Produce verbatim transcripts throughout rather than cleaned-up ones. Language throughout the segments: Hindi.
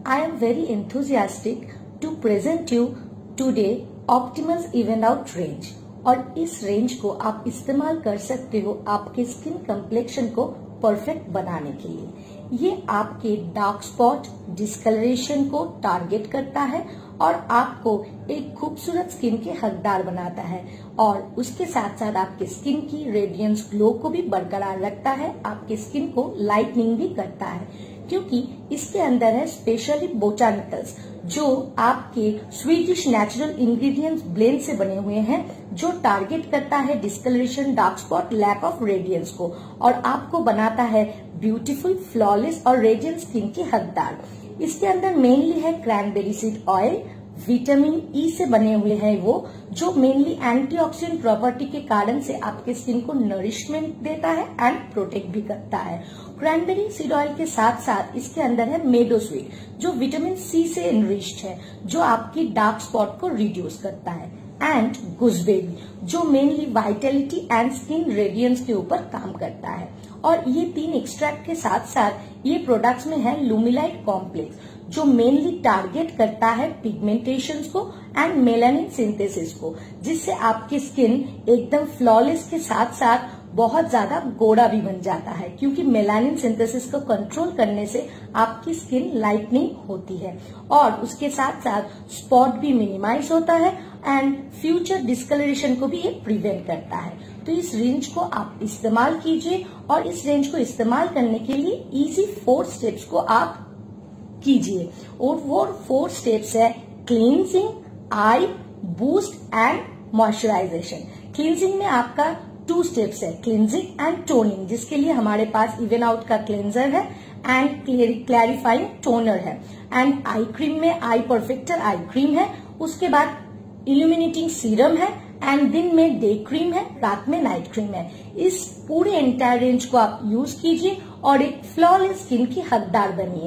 I am very enthusiastic to present you today Optimal's Even Out range। और इस रेंज को आप इस्तेमाल कर सकते हो आपके स्किन कम्प्लेक्शन को परफेक्ट बनाने के लिए। ये आपके डार्क स्पॉट डिस्कलरेशन को टारगेट करता है और आपको एक खूबसूरत स्किन के हकदार बनाता है और उसके साथ साथ आपके स्किन की रेडियंस ग्लो को भी बरकरार रखता है, आपके स्किन को लाइटनिंग भी करता है क्योंकि इसके अंदर है स्पेशली बोटानिकल्स जो आपके स्वीडिश नेचुरल इंग्रेडिएंट्स ब्लेंड से बने हुए हैं जो टारगेट करता है discolouration, dark spot, lack of radiance को और आपको बनाता है ब्यूटीफुल, फ्लॉलेस और रेडियंट स्किन के हकदार। इसके अंदर मेनली है cranberry seed oil, vitamin E से बने हुए हैं वो जो मेनली एंटीऑक्सीडेंट प्रॉपर्टी के कारण से आपके स्किन को नरिशमेंट देता है एंड प्रोटेक्ट भी करता है। क्रैनबेरी सीड ऑयल के साथ साथ इसके अंदर है मेडोस्वीट जो विटामिन सी से एनरिच्ड है जो आपकी डार्क स्पॉट को रिड्यूस करता है, एंड गुजबेरी जो mainly vitality and skin radiance के ऊपर काम करता है। और ये तीन एक्सट्रैक्ट के साथ साथ ये प्रोडक्ट्स में है लुमिलाइट कॉम्प्लेक्स जो मेनली टारगेट करता है पिगमेंटेशन को एंड मेलानिन सिंथेसिस को, जिससे आपकी स्किन एकदम फ्लॉलेस के साथ साथ बहुत ज्यादा गोरा भी बन जाता है क्योंकि मेलानिन सिंथेसिस को कंट्रोल करने से आपकी स्किन लाइटनिंग होती है और उसके साथ साथ स्पॉट भी मिनिमाइज होता है एंड फ्यूचर डिस्कलरेशन को भी ये प्रिवेंट करता है। तो इस रेंज को आप इस्तेमाल कीजिए और इस रेंज को इस्तेमाल करने के लिए इजी फोर स्टेप्स को आप कीजिए और वो फोर स्टेप्स है cleansing, eye, boost and moisturisation. Cleansing में आपका टू स्टेप्स है, क्लींजिंग एंड टोनिंग, जिसके लिए हमारे पास इवन आउट का क्लेंजर है एंड क्लैरिफाइंग टोनर है, एंड आई क्रीम में आई परफेक्टर आई क्रीम है, उसके बाद इल्यूमिनेटिंग सीरम है एंड दिन में डे क्रीम है, रात में नाइट क्रीम है। इस पूरे एंटायर रेंज को आप यूज कीजिए और एक फ्लॉलेस स्किन की हकदार बनिए।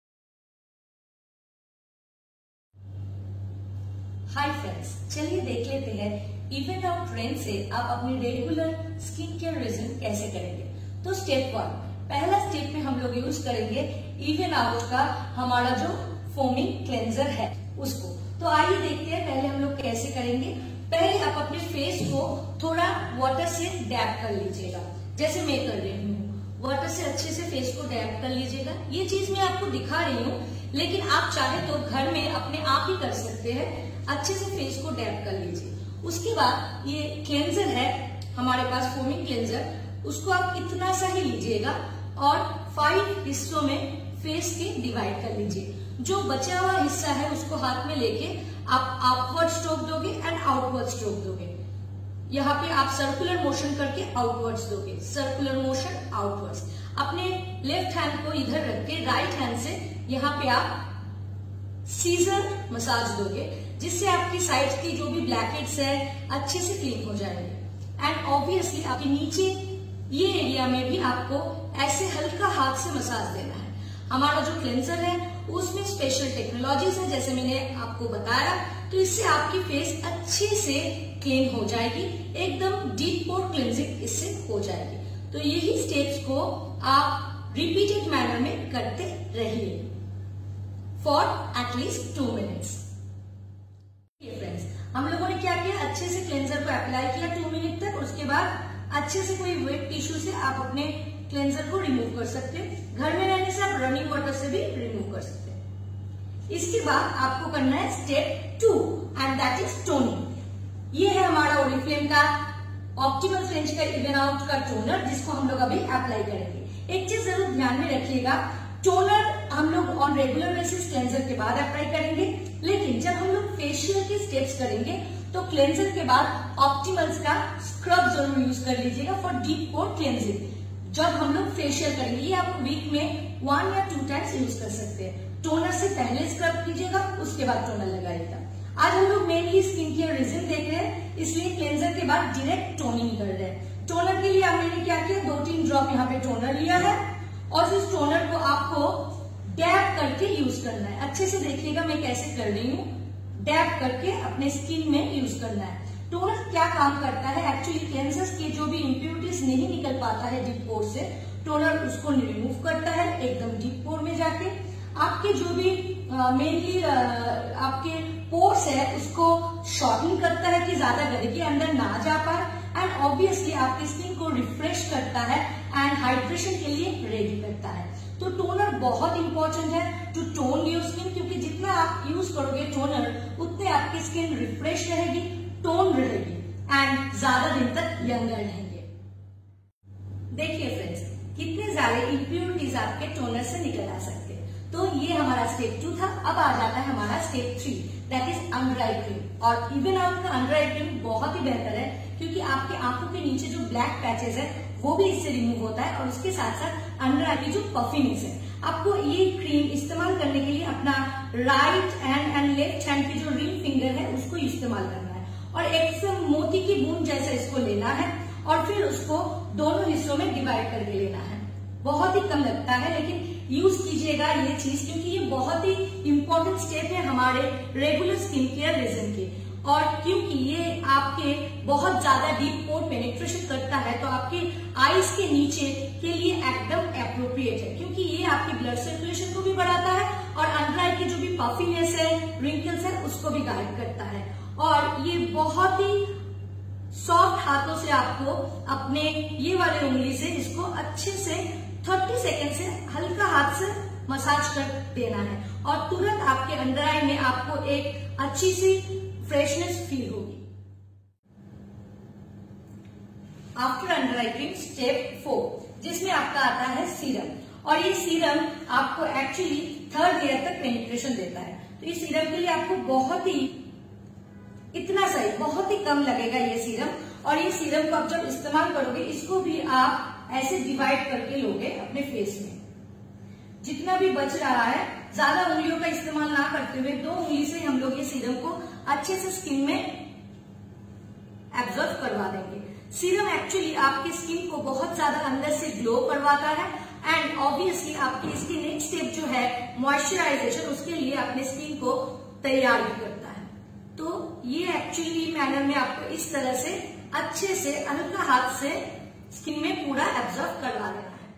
हाय फ्रेंड्स, चलिए देख लेते हैं इवन आउट रेंज से आप अपनी रेगुलर स्किन केयर रिजीम कैसे करेंगे। तो स्टेप वन, पहला स्टेप में हम लोग यूज करेंगे इवन आउट का हमारा जो फोमिंग क्लेंजर है उसको। तो आइए देखते हैं पहले हम लोग कैसे करेंगे। पहले आप अपने फेस को थोड़ा वाटर से डैप कर लीजिएगा, जैसे मैं कर रही हूँ। वाटर से अच्छे से फेस को डैप कर लीजिएगा। ये चीज मैं आपको दिखा रही हूँ, लेकिन आप चाहे तो घर में अपने आप ही कर सकते हैं। अच्छे से फेस को डैप कर लीजिए। उसके बाद ये क्लेंजर है हमारे पास फोमिंग क्लेंजर, उसको आप इतना सा ही लीजिएगा और फाइव हिस्सों में फेस के डिवाइड कर लीजिए। जो बचा हुआ हिस्सा है उसको हाथ में लेके आप अपवर्ड स्ट्रोक दोगे एंड आउटवर्ड स्ट्रोक दोगे। यहाँ पे आप सर्कुलर मोशन करके आउटवर्ड्स दोगे, सर्कुलर मोशन आउटवर्ड्स। अपने लेफ्ट हैंड को इधर रख के राइट हैंड से यहाँ पे आप सीजर मसाज दोगे, जिससे आपकी साइड की जो भी ब्लैकहेड्स है अच्छे से क्लीन हो जाएंगे। एंड ऑब्वियसली आपके नीचे ये एरिया में भी आपको ऐसे हल्का हाथ से मसाज देना है। हमारा जो क्लेंजर है उसमें स्पेशल टेक्नोलॉजीज है, जैसे मैंने आपको बताया, तो इससे आपकी फेस अच्छे से क्लीन हो जाएगी, एकदम डीप पोर क्लींजिंग इससे हो जाएगी। तो यही स्टेप्स को आप रिपीटेड मैनर में करते रहिए for at least two minutes. Friends, हम लोगों ने क्या किया, अच्छे से क्लेंजर को अप्लाई किया टू मिनट तक। उसके बाद अच्छे से कोई वेट टिश्यू से आप अपने क्लेंजर को रिमूव कर सकते हैं। घर में रहने से आप रनिंग वाटर से भी रिमूव कर सकते हैं। इसके बाद आपको करना है step two and that is toning. ये है हमारा ओरिफ्लेम का ऑप्टिमल रेंज का इवन आउट का टोनर, जिसको हम लोग अभी अप्लाई करेंगे। एक चीज जरूर ध्यान में रखिएगा, टोनर हम लोग ऑन रेगुलर बेसिस क्लेंजर के बाद अप्लाई करेंगे, लेकिन जब हम लोग फेशियल के स्टेप्स करेंगे तो क्लेंजर के बाद ऑप्टिमल्स का स्क्रब जरूर यूज कर लीजिएगा फॉर डीप पोर क्लेंजिंग। जब हम लोग फेशियल करेंगे, ये आप वीक में वन या टू टाइम्स यूज कर सकते हैं। टोनर से पहले स्क्रब कीजिएगा, उसके बाद टोनर लगाइएगा। आज हम लोग मेनली स्किन केयर रिजीम देख रहे हैं, इसलिए क्लेंजर के बाद डायरेक्ट टोनिंग कर रहे हैं। टोनर के लिए मैंने क्या किया, दो तीन ड्रॉप यहाँ पे टोनर लिया है और इस टोनर को आपको डैप करके यूज करना है। अच्छे से देखिएगा मैं कैसे कर रही हूँ, डैप करके अपने स्किन में यूज करना है। टोनर क्या काम करता है, एक्चुअली क्लेंजर्स के जो भी इम्प्योरिटीज नहीं निकल पाता है डीप पोर से, टोनर उसको रिमूव करता है एकदम डीप पोर में जाके। आप आपके जो भी मेनली आपके पोर्स है उसको शॉर्टन करता है कि ज्यादा गंदगी अंदर ना जा पाए, एंड ऑब्वियसली आपकी स्किन को रिफ्रेश करता है एंड हाइड्रेशन के लिए रेडी करता है। तो टोनर बहुत इंपॉर्टेंट है टू टोन योर स्किन, क्योंकि जितना आप यूज करोगे टोनर उतने आपकी स्किन रिफ्रेश रहेगी, टोन रहेगी एंड ज्यादा दिन तक यंगर रहेंगे। देखिए फ्रेंड्स, कितने ज्यादा इम्प्योरिटीज आपके टोनर से निकल आ सकते हैं। तो ये हमारा स्टेप टू था। अब आ जाता है हमारा step three, that is under eye cream. और इवन आउट का अंडर आई क्रीम बहुत ही बेहतर है, क्योंकि आपके आंखों के नीचे जो ब्लैक पैचेस है वो भी इससे रिमूव होता है, और उसके साथ साथ अंडर आई की जो पफिनेस है, आपको ये क्रीम इस्तेमाल करने के लिए अपना right hand and left hand की जो रिंग फिंगर है उसको इस्तेमाल करना है, और एक मोती की बूंद जैसा इसको लेना है और फिर उसको दोनों हिस्सों में डिवाइड करके लेना है। बहुत ही कम लगता है, लेकिन यूज कीजिएगा ये चीज, क्योंकि ये बहुत ही इंपॉर्टेंट स्टेप है हमारे रेगुलर स्किन केयर रीजन के। और क्योंकि ये आपके बहुत ज्यादा डीप पोर पेनिट्रेशन करता है, तो आपके आईज के नीचे के लिए एकदम एप्रोप्रिएट है, क्योंकि ये आपकी ब्लड सर्कुलेशन को भी बढ़ाता है और अंडर आई की जो भी पफिनेस है, रिंकल्स है, उसको भी गाइड करता है। और ये बहुत ही सॉफ्ट हाथों से आपको अपने ये वाले उंगली से इसको अच्छे से तीस सेकंड से हल्का हाथ से मसाज कर देना है, और तुरंत आपके अंडर आई में आपको एक अच्छी सी फ्रेशनेस फील होगी। After under eye cream step four, जिसमें आपका आता है सीरम, और ये सीरम आपको एक्चुअली थर्ड लेयर तक पेनिट्रेशन देता है। तो इस सीरम के लिए आपको बहुत ही इतना सही बहुत ही कम लगेगा ये सीरम, और ये सीरम को आप जब इस्तेमाल करोगे इसको भी आप ऐसे डिवाइड करके लोगे अपने फेस में। जितना भी बच रहा है, ज्यादा उंगलियों का इस्तेमाल ना करते हुए दो उंगली से हम लोग ये सीरम को अच्छे से स्किन में एब्जॉर्ब करवा देंगे। सीरम एक्चुअली आपकी स्किन को बहुत ज्यादा अंदर से ग्लो करवाता है, एंड ऑब्वियसली आपकी इसकी नेक्स्ट स्टेप जो है मॉइस्चराइजेशन, उसके लिए अपने स्किन को तैयार भी करता है। तो ये एक्चुअली मैनर में आपको इस तरह से अच्छे से हल्का हाथ से स्किन में पूरा एब्जॉर्ब करवा देना है।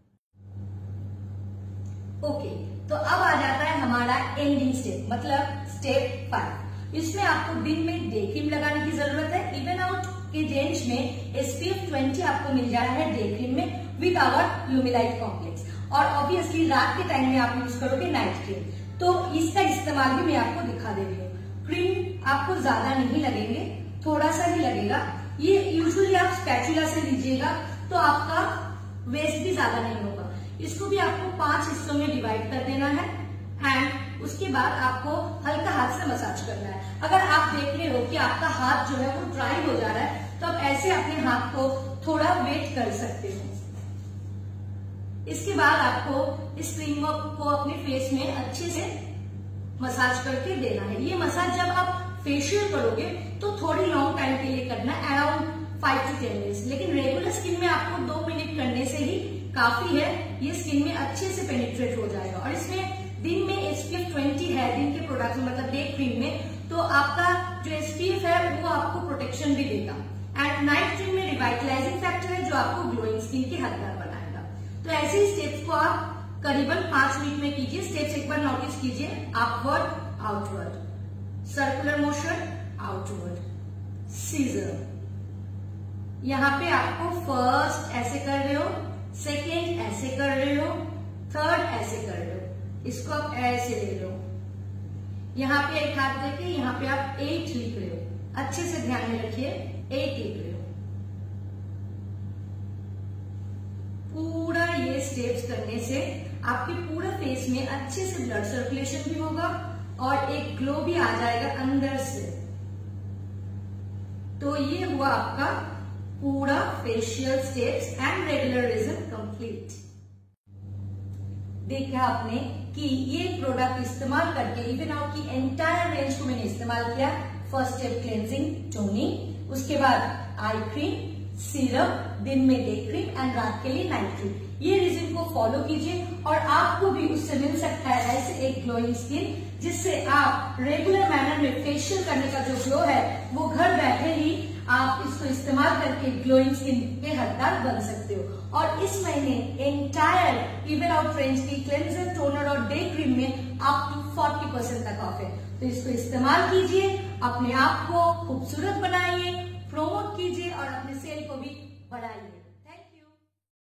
ओके, तो अब आ जाता है हमारा एंडिंग स्टेप, मतलब स्टेप फाइव। इसमें आपको दिन में डे क्रीम लगाने की जरूरत है। इवन आउट के रेंज में एसपीएफ ट्वेंटी आपको मिल जा रहा है डे क्रीम में विद आवर लुमिलाइट कॉम्प्लेक्स, और ऑब्वियसली रात के टाइम में आप यूज करोगे नाइट क्रीम। तो इसका इस्तेमाल भी मैं आपको दिखा दे रही हूँ। क्रीम आपको ज्यादा नहीं लगेंगे, थोड़ा सा ही लगेगा। ये यूजुअली आप स्पैचुला से लीजिएगा तो आपका वेस्ट भी ज्यादा नहीं होगा। इसको भी आपको पांच हिस्सों में डिवाइड कर देना है, एंड उसके बाद आपको हल्का हाथ से मसाज करना है। अगर आप देख रहे हो कि आपका हाथ जो है वो ड्राई हो जा रहा है, तो आप ऐसे अपने हाथ को थोड़ा वेट कर सकते हो। इसके बाद आपको इस क्रीम को अपने फेस में अच्छे से मसाज करके देना है। ये मसाज जब आप फेशियल करोगे तो थोड़ी लॉन्ग टाइम के लिए करना है, around five to ten minutes, लेकिन रेगुलर स्किन में आपको दो मिनट करने से ही काफी है। ये स्किन में अच्छे से पेनिट्रेट हो जाएगा, और इसमें दिन में एसपीएफ ट्वेंटी है, दिन के प्रोडक्ट में मतलब डे क्रीम में, तो आपका जो एसपीएफ है वो आपको प्रोटेक्शन भी देगा, एंड नाइट क्रीम में रिवाइटलाइजिंग फैक्टर है जो आपको ग्लोइंग स्किन के हकदार बनाएगा। तो ऐसे ही स्टेप्स को आप करीबन पांच मिनट में कीजिए। स्टेप्स एक बार नोटिस कीजिए, upward outward, circular motion, outward, scissor. यहाँ पे आपको फर्स्ट ऐसे कर रहे हो, सेकेंड ऐसे कर रहे हो, थर्ड ऐसे कर रहे हो, इसको आप ऐसे ले लो। यहाँ पे एक हाथ देके यहाँ पे आप एट लिख रहे हो, अच्छे से ध्यान में रखिए, एट लिख रहे हो। पूरा ये स्टेप्स करने से आपके पूरे फेस में अच्छे से ब्लड सर्कुलेशन भी होगा और एक ग्लो भी आ जाएगा अंदर से। तो ये हुआ आपका पूरा फेशियल स्टेप्स एंड रेगुलरिज्म कंप्लीट। देखा आपने कि ये प्रोडक्ट इस्तेमाल करके इवन आउट की एंटायर रेंज को मैंने इस्तेमाल किया। फर्स्ट स्टेप क्लेंजिंग, टोनिंग, उसके बाद आई क्रीम, सीरम, दिन में डे क्रीम एंड रात के लिए नाइट क्रीम। ये रिजिम को फॉलो कीजिए और आपको भी उससे मिल सकता है ऐसे एक ग्लोइंग स्किन, जिससे आप रेगुलर मैनर में फेशियल करने का जो ग्लो है वो घर बैठे ही आप इसको इस्तेमाल करके ग्लोइंग स्किन के हकदार बन सकते हो। और इस महीने एंटायर इवन आउट रेंज की क्लेंजर, टोनर और डे क्रीम में अप टू फोर्टी परसेंट तक ऑफ है। तो इसको इस्तेमाल कीजिए, अपने आप को खूबसूरत बनाइए, प्रमोट कीजिए और अपने सेल को भी बढ़ाइए।